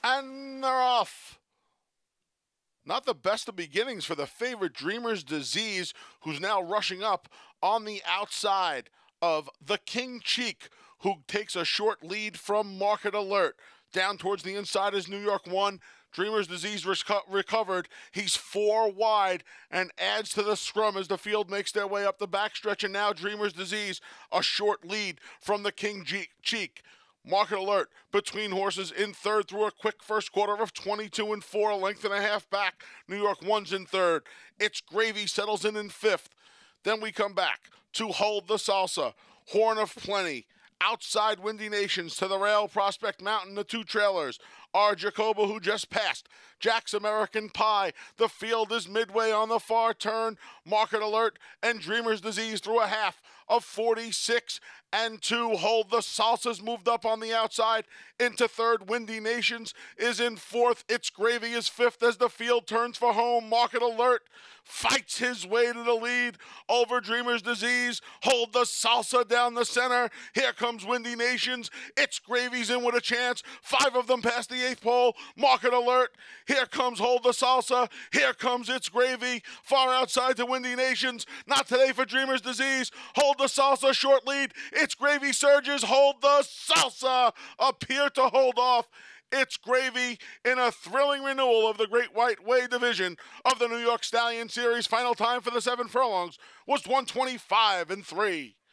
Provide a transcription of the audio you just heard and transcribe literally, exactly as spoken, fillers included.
And they're off. Not the best of beginnings for the favorite Dreamer's Disease, who's now rushing up on the outside of the King Cheek, who takes a short lead from Market Alert. Down towards the inside is New York one. Dreamer's Disease reco- recovered. He's four wide and adds to the scrum as the field makes their way up the backstretch. And now Dreamer's Disease, a short lead from the King G- Cheek. Market Alert between horses in third through a quick first quarter of twenty-two and four, a length and a half back. New York one's in third. It's Gravy settles in in fifth. Then we come back to Hold the Salsa, Horn of Plenty, outside Windy Nations to the rail, Prospect Mountain, the two trailers are Jacoba, who just passed, Jack's American Pie. The field is midway on the far turn. Market Alert and Dreamer's Disease through a half of forty-six and two. Hold the Salsa's moved up on the outside into third. Windy Nations is in fourth. It's Gravy is fifth as the field turns for home. Market Alert fights his way to the lead over Dreamer's Disease. Hold the Salsa down the center. Here comes Windy Nations. It's Gravy's in with a chance. Five of them past the eighth pole. Market Alert. Here comes Hold the Salsa. Here comes It's Gravy. Far outside to Windy Nations. Not today for Dreamer's Disease. Hold the Salsa, short lead. It's Gravy surges. Hold the Salsa appear to hold off. It's Gravy in a thrilling renewal of the Great White Way division of the New York Stallion Series. Final time for the seven furlongs was one twenty-five and three.